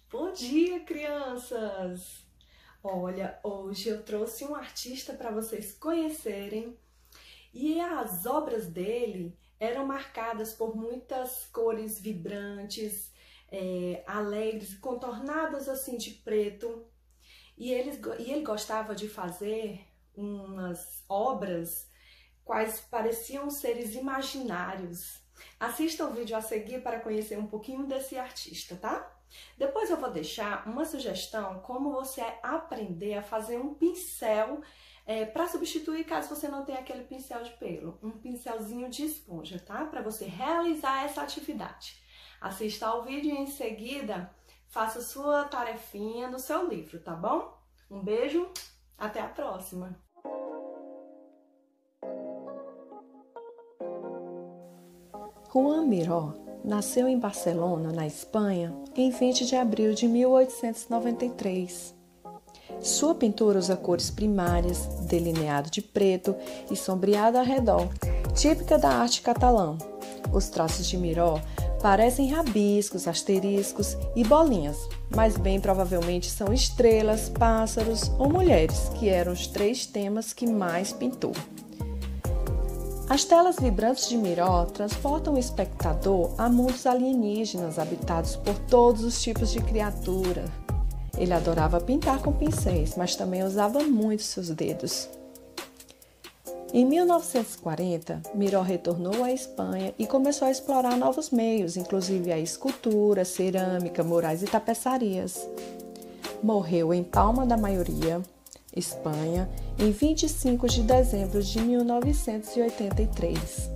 Bom dia, crianças! Olha, hoje eu trouxe um artista para vocês conhecerem e as obras dele eram marcadas por muitas cores vibrantes, alegres, contornadas assim de preto. E ele gostava de fazer umas obras quais pareciam seres imaginários. Assista o vídeo a seguir para conhecer um pouquinho desse artista, tá? Depois eu vou deixar uma sugestão como você aprender a fazer um pincel para substituir caso você não tenha aquele pincel de pelo, um pincelzinho de esponja, tá? Para você realizar essa atividade. Assista ao vídeo e em seguida faça sua tarefinha no seu livro, tá bom? Um beijo, até a próxima! Joan Miró nasceu em Barcelona, na Espanha, em 20 de abril de 1893. Sua pintura usa cores primárias, delineado de preto e sombreado ao redor, típica da arte catalã. Os traços de Miró parecem rabiscos, asteriscos e bolinhas, mas bem provavelmente são estrelas, pássaros ou mulheres, que eram os 3 temas que mais pintou. As telas vibrantes de Miró transportam o espectador a mundos alienígenas habitados por todos os tipos de criatura. Ele adorava pintar com pincéis, mas também usava muito seus dedos. Em 1940, Miró retornou à Espanha e começou a explorar novos meios, inclusive a escultura, cerâmica, murais e tapeçarias. Morreu em Palma da Maioria, Espanha, em 25 de dezembro de 1983.